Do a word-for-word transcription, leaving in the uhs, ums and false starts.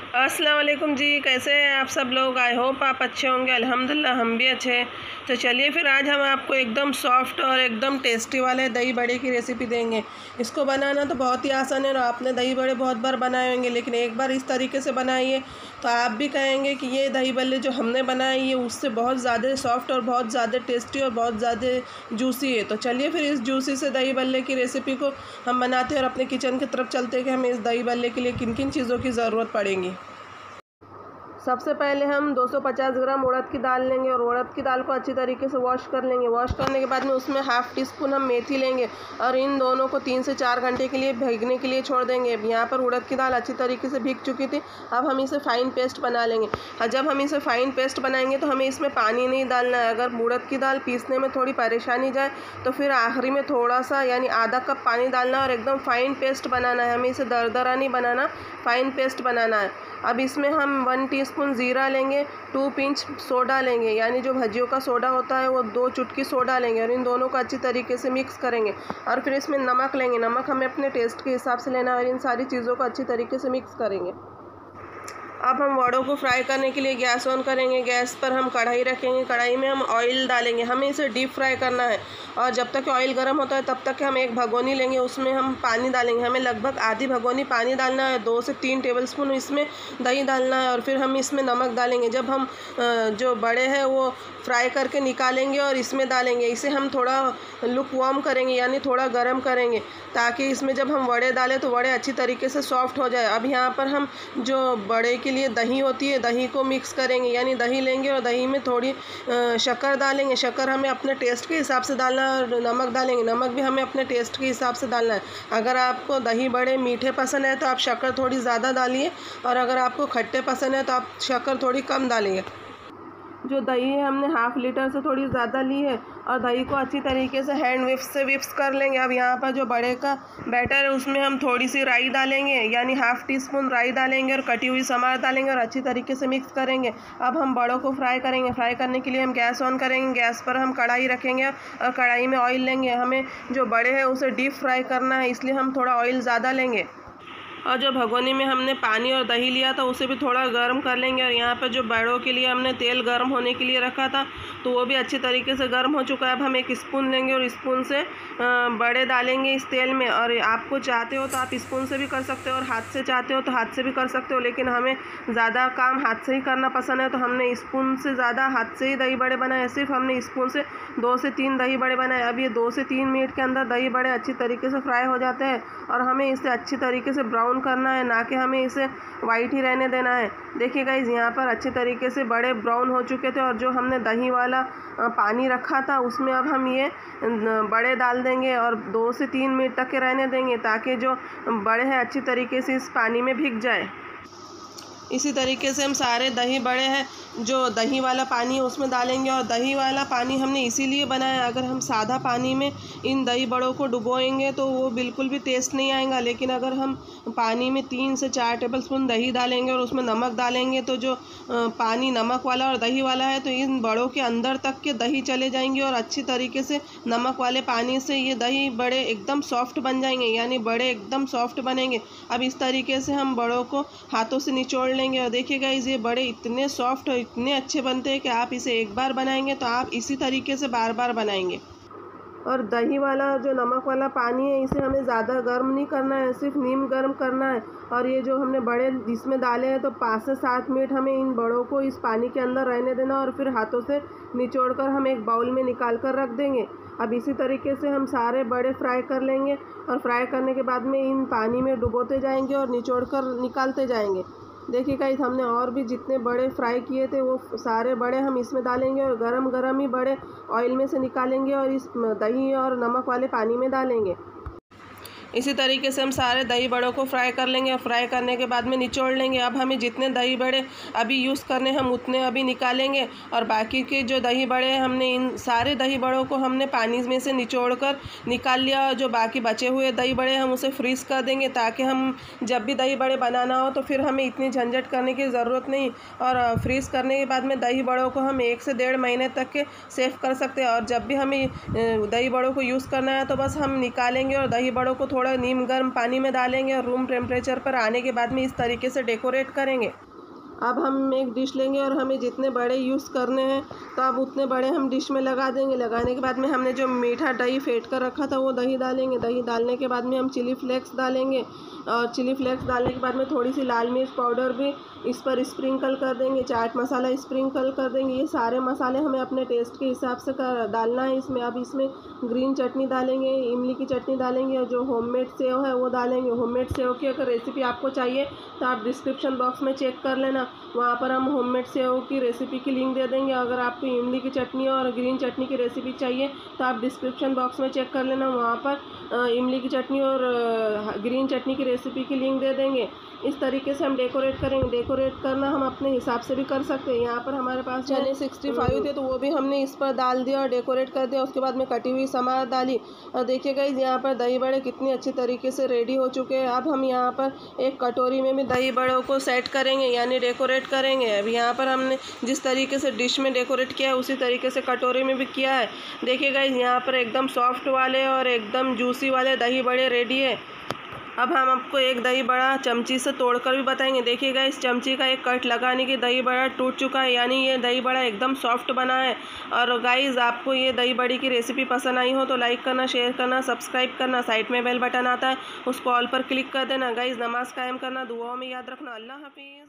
अस्सलाम वालेकुम जी, कैसे हैं आप सब लोग। आई होप आप अच्छे होंगे। अल्हम्दुलिल्लाह हम भी अच्छे हैं। तो चलिए फिर आज हम आपको एकदम सॉफ्ट और एकदम टेस्टी वाले दही बड़े की रेसिपी देंगे। इसको बनाना तो बहुत ही आसान है और आपने दही बड़े बहुत बार बनाए होंगे, लेकिन एक बार इस तरीके से बनाइए तो आप भी कहेंगे कि ये दही बल्ले जो हमने बनाए ये उससे बहुत ज़्यादा सॉफ्ट और बहुत ज़्यादा टेस्टी और बहुत ज़्यादा जूसी है। तो चलिए फिर इस जूसी से दही बल्ले की रेसिपी को हम बनाते हैं और अपने किचन की तरफ चलते हैं कि हमें इस दही बल्ले के लिए किन किन चीज़ों की ज़रूरत पड़ेगी। सबसे पहले हम दो सौ पचास ग्राम उड़द की दाल लेंगे और उड़द की दाल को अच्छी तरीके से वॉश कर लेंगे। वॉश करने के बाद में उसमें हाफ़ टी स्पून हम मेथी लेंगे और इन दोनों को तीन से चार घंटे के लिए भीगने के लिए छोड़ देंगे। यहाँ पर उड़द की दाल अच्छी तरीके से भीग चुकी थी। अब हम इसे फ़ाइन पेस्ट बना लेंगे और जब हम इसे फ़ाइन पेस्ट बनाएंगे तो हमें इसमें पानी नहीं डालना है। अगर उड़द की दाल पीसने में थोड़ी परेशानी जाए तो फिर आखिरी में थोड़ा सा यानी आधा कप पानी डालना है और एकदम फ़ाइन पेस्ट बनाना है। हमें इसे दरदरा नहीं बनाना, फ़ाइन पेस्ट बनाना है। अब इसमें हम वन टीस्पून ज़ीरा लेंगे, टू पिंच सोडा लेंगे यानी जो भजियों का सोडा होता है वो दो चुटकी सोडा लेंगे और इन दोनों को अच्छी तरीके से मिक्स करेंगे। और फिर इसमें नमक लेंगे। नमक हमें अपने टेस्ट के हिसाब से लेना है और इन सारी चीज़ों को अच्छी तरीके से मिक्स करेंगे। अब हम वड़ों को फ्राई करने के लिए गैस ऑन करेंगे। गैस पर हम कढ़ाई रखेंगे। कढ़ाई में हम ऑयल डालेंगे। हमें इसे डीप फ्राई करना है और जब तक ऑयल गर्म होता है तब तक हम एक भगोनी लेंगे, उसमें हम पानी डालेंगे। हमें लगभग आधी भगोनी पानी डालना है। दो से तीन टेबलस्पून इसमें दही डालना है और फिर हम इसमें नमक डालेंगे। जब हम जो बड़े हैं वो फ्राई करके निकालेंगे और इसमें डालेंगे। इसे हम थोड़ा लुक वार्म करेंगे यानी थोड़ा गर्म करेंगे ताकि इसमें जब हम वड़े डालें तो वड़े अच्छी तरीके से सॉफ्ट हो जाए। अब यहाँ पर हम जो बड़े के लिए दही होती है दही को मिक्स करेंगे यानी दही लेंगे और दही में थोड़ी शक्कर डालेंगे। शक्कर हमें अपने टेस्ट के हिसाब से डालना है और नमक डालेंगे। नमक भी हमें अपने टेस्ट के हिसाब से डालना है। अगर आपको दही बड़े मीठे पसंद है तो आप शक्कर थोड़ी ज़्यादा डालिए और अगर आपको खट्टे पसंद है तो आप शक्कर थोड़ी कम डालिए। जो दही है हमने हाफ़ लीटर से थोड़ी ज़्यादा ली है और दही को अच्छी तरीके से हैंड विप्स से विप्स कर लेंगे। अब यहाँ पर जो बड़े का बैटर है उसमें हम थोड़ी सी राई डालेंगे यानी हाफ़ टी स्पून राई डालेंगे और कटी हुई समार डालेंगे और अच्छी तरीके से मिक्स करेंगे। अब हम बड़ों को फ्राई करेंगे। फ्राई करने के लिए हम गैस ऑन करेंगे। गैस पर हम कढ़ाई रखेंगे और कढ़ाई में ऑयल लेंगे। हमें जो बड़े हैं उसे डीप फ्राई करना है इसलिए हम थोड़ा ऑयल ज़्यादा लेंगे और जो भगोनी में हमने पानी और दही लिया था उसे भी थोड़ा गर्म कर लेंगे। और यहाँ पर जो बड़ों के लिए हमने तेल गर्म होने के लिए रखा था तो वो भी अच्छी तरीके से गर्म हो चुका है। अब हम एक स्पून लेंगे और स्पून से बड़े डालेंगे इस तेल में। और आपको चाहते हो तो आप स्पून से भी कर सकते हो और हाथ से चाहते हो तो हाथ से भी कर सकते हो, लेकिन हमें ज़्यादा काम हाथ से ही करना पसंद है तो हमने स्पून से ज़्यादा हाथ से ही दही बड़े बनाए। सिर्फ हमने स्पून से दो से तीन दही बड़े बनाए। अब ये दो से तीन मिनट के अंदर दही बड़े अच्छी तरीके से फ्राई हो जाते हैं और हमें इसे अच्छी तरीके से ब्राउन करना है, ना कि हमें इसे वाइट ही रहने देना है। देखिए गाइस यहाँ पर अच्छी तरीके से बड़े ब्राउन हो चुके थे और जो हमने दही वाला पानी रखा था उसमें अब हम ये बड़े डाल देंगे और दो से तीन मिनट तक के रहने देंगे ताकि जो बड़े हैं अच्छी तरीके से इस पानी में भीग जाए। इसी तरीके से हम सारे दही बड़े हैं जो दही वाला पानी है उसमें डालेंगे और दही वाला पानी हमने इसीलिए बनाया। अगर हम सादा पानी में इन दही बड़ों को डुबोएंगे तो वो बिल्कुल भी टेस्ट नहीं आएगा, लेकिन अगर हम पानी में तीन से चार टेबलस्पून दही डालेंगे और उसमें नमक डालेंगे तो जो पानी नमक वाला और दही वाला है तो इन बड़ों के अंदर तक के दही चले जाएंगे और अच्छी तरीके से नमक वाले पानी से ये दही बड़े एकदम सॉफ्ट बन जाएंगे यानी बड़े एकदम सॉफ्ट बनेंगे। अब इस तरीके से हम बड़ों को हाथों से निचोड़ लेंगे और देखिएगा ये बड़े इतने सॉफ्ट और इतने अच्छे बनते हैं कि आप इसे एक बार बनाएंगे तो आप इसी तरीके से बार बार बनाएंगे। और दही वाला जो नमक वाला पानी है इसे हमें ज़्यादा गर्म नहीं करना है, सिर्फ नीम गर्म करना है। और ये जो हमने बड़े इसमें डाले हैं तो पाँच से सात मिनट हमें इन बड़ों को इस पानी के अंदर रहने देना और फिर हाथों से निचोड़ कर हम एक बाउल में निकाल कर रख देंगे। अब इसी तरीके से हम सारे बड़े फ्राई कर लेंगे और फ्राई करने के बाद में इन पानी में डुबोते जाएंगे और निचोड़ कर निकालते जाएंगे। देखिए गाइस हमने और भी जितने बड़े फ्राई किए थे वो सारे बड़े हम इसमें डालेंगे और गरम गरम ही बड़े ऑयल में से निकालेंगे और इस दही और नमक वाले पानी में डालेंगे। इसी तरीके से हम सारे दही बड़ों को फ्राई कर लेंगे और फ्राई करने के बाद में निचोड़ लेंगे। अब हमें जितने दही बड़े अभी यूज़ करने हम उतने अभी निकालेंगे और बाकी के जो दही बड़े हैं हमने इन सारे दही बड़ों को हमने पानी में से निचोड़ कर निकाल लिया और जो बाकी बचे हुए दही बड़े हम उसे फ्रीज़ कर देंगे ताकि हम जब भी दही बड़े बनाना हो तो फिर हमें इतनी झंझट करने की ज़रूरत नहीं। और फ्रीज़ करने के बाद में दही बड़ों को हम एक से डेढ़ महीने तक के सेव कर सकते हैं और जब भी हमें दही बड़ों को यूज़ करना है तो बस हम निकालेंगे और दही बड़ों को थोड़ा नीम गर्म पानी में डालेंगे और रूम टेम्परेचर पर आने के बाद में इस तरीके से डेकोरेट करेंगे। अब हम एक डिश लेंगे और हमें जितने बड़े यूज़ करने हैं तो अब उतने बड़े हम डिश में लगा देंगे। लगाने के बाद में हमने जो मीठा दही फेंट कर रखा था वो दही डालेंगे। दही डालने के बाद में हम चिली फ्लेक्स डालेंगे और चिली फ्लेक्स डालने के बाद में थोड़ी सी लाल मिर्च पाउडर भी इस पर स्प्रिंकल कर देंगे। चाट मसाला स्प्रिंकल कर देंगे। ये सारे मसाले हमें अपने टेस्ट के हिसाब से कर डालना है इसमें। अब इसमें ग्रीन चटनी डालेंगे, इमली की चटनी डालेंगे और जो होममेड सेव है वो डालेंगे। होममेड सेव की अगर रेसिपी आपको चाहिए तो आप डिस्क्रिप्शन बॉक्स में चेक कर लेना, वहाँ पर हम होममेड सेव की रेसिपी की लिंक दे देंगे। अगर आपको इमली की चटनी और ग्रीन चटनी की रेसिपी चाहिए तो आप डिस्क्रिप्शन बॉक्स में चेक कर लेना, वहाँ पर इमली की चटनी और ग्रीन चटनी की रेसिपी की लिंक दे देंगे। इस तरीके से हम डेकोरेट करेंगे। डेकोरेट करना हम अपने हिसाब से भी कर सकते हैं। यहाँ पर हमारे पास चने सिक्सटी फाइव थे तो वो भी हमने इस पर डाल दिया और डेकोरेट कर दिया। उसके बाद में कटी हुई समार डाली और देखिए गाइस यहाँ पर दही बड़े कितनी अच्छी तरीके से रेडी हो चुके हैं। अब हम यहाँ पर एक कटोरी में भी दही बड़ों को सेट करेंगे यानी डेकोरेट करेंगे। अब यहाँ पर हमने जिस तरीके से डिश में डेकोरेट किया है उसी तरीके से कटोरी में भी किया है। देखिए गाइस यहाँ पर एकदम सॉफ्ट वाले और एकदम जूसी वाले दही बड़े रेडी है। अब हम आपको एक दही बड़ा चमची से तोड़कर भी बताएंगे। देखिएगा इस चमची का एक कट लगाने की दही बड़ा टूट चुका है यानी ये दही बड़ा एकदम सॉफ्ट बना है। और गाइस आपको ये दही बड़ी की रेसिपी पसंद आई हो तो लाइक करना, शेयर करना, सब्सक्राइब करना। साइड में बेल बटन आता है उसको ऑल पर क्लिक कर देना। गाइस नमाज कायम करना, दुआओं में याद रखना। अल्लाह हाफिज़।